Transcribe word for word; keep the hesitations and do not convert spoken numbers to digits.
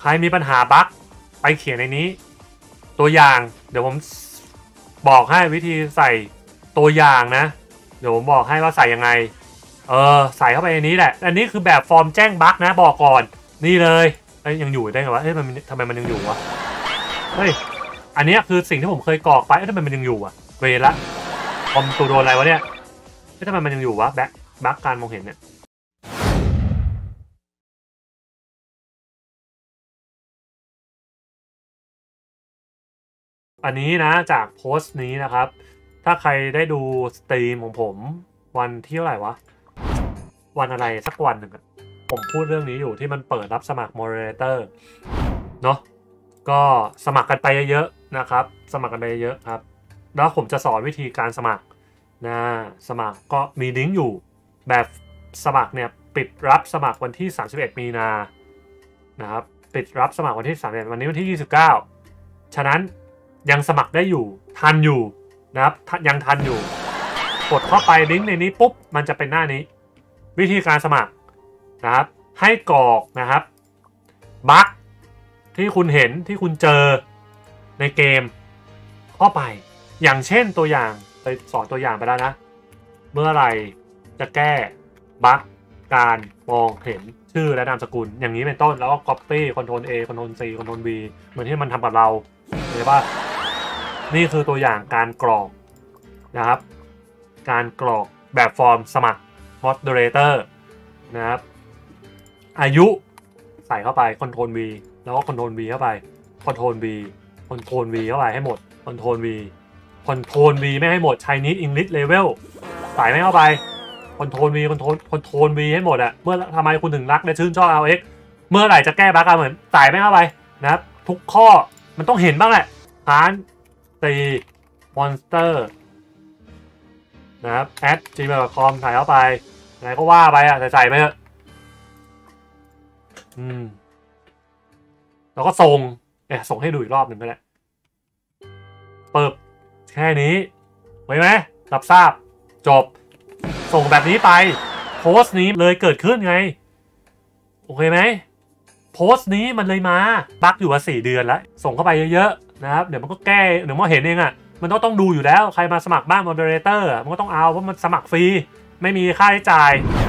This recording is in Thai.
รมีปัญหาบั๊กไปเขียนในนี้ตัวอย่างเดี๋ยวผมบอกให้วิธีใส่ตัวอย่างนะเดี๋ยวผมบอกให้ว่าใส่ยังไงเออใส่เข้าไปในนี้แหละอันนี้คือแบบฟอร์มแจ้งบั๊กนะบอกก่อนนี่เลยเอ้ยยังอยู่ได้ไงวะเอ้ยมันทำไมมันยังอยู่วะเฮ้ยอันนี้คือสิ่งที่ผมเคยกรอกไปเอ้ยทำไมมันยังอยู่อะเวละคอมตูโดนอะไรวะเนี่ยเอ้ยทำไมมันยังอยู่วะแบ็คบั๊กการมองเห็นเนี่ยอันนี้นะจากโพสต์นี้นะครับถ้าใครได้ดูสตรีมของผมวันที่เท่าไหร่วะวันอะไรสักวันหนึ่งอะผมพูดเรื่องนี้อยู่ที่มันเปิดรับสมัคร moderator เนาะก็สมัครกันไปเยอะๆนะครับสมัครกันไปเยอะครับแล้วผมจะสอนวิธีการสมัครนะสมัครก็มีลิงก์อยู่แบบสมัครเนี่ยปิดรับสมัครวันที่สามสิบเอ็ดมีนานะครับปิดรับสมัครวันที่สามสิบเอ็ดวันนี้วันที่ยี่สิบเก้าฉะนั้นยังสมัครได้อยู่ทันอยู่นะครับยังทันอยู่กดเข้าไปลิงก์ในนี้ปุ๊บมันจะเป็นหน้านี้วิธีการสมัครนะครับให้กรอกนะครับบั๊กที่คุณเห็นที่คุณเจอในเกมเข้าไปอย่างเช่นตัวอย่างไปสอนตัวอย่างไปแล้วนะเมื่อไหร่จะแก้บั๊กการมองเห็นชื่อและนามสกุลอย่างนี้เป็นต้นแล้วก็ copy control A control C control V เหมือนที่มันทำกับเราเห็นป่ะนี่คือตัวอย่างการกรอกนะครับการกรอกแบบฟอร์มสมัคร moderator นะครับอายุใส่เข้าไป control V แล้วก็ control V เข้าไป control V control V เข้าไปให้หมด control V control V ไม่ให้หมด Chinese English level ใส่ไม่เข้าไป control V control control V ให้หมดอะเมื่อทำไมคุณถึงรักและชื่นชอบ อาร์ เอ็กซ์ เมื่อไหร่จะแก้บั๊กเหมือนใส่ไม่เข้าไปนะครับทุกข้อมันต้องเห็นบ้างแหละฐานตีมอนสเตอร์นะครับ แอท จีเมล ดอท คอม ใส่เข้าไปไหนก็ว่าไปอ่ะใส่ไปเถอะอืมแล้วก็ส่งเอ๊ะส่งให้ดูอีกรอบหนึ่งก็ได้เปิบแค่นี้ไว้ไหมรับทราบจบส่งแบบนี้ไปโพสต์นี้เลยเกิดขึ้นไงโอเคไหมโพสต์นี้มันเลยมาบั๊กอยู่มาสี่เดือนแล้วส่งเข้าไปเยอะๆนะครับเดี๋ยวมันก็แก้เดี๋ยวมันเห็นเองอ่ะมันต้องต้องดูอยู่แล้วใครมาสมัครบ้าน moderator มันก็ต้องเอาเพราะมันสมัครฟรีไม่มีค่าใช้จ่าย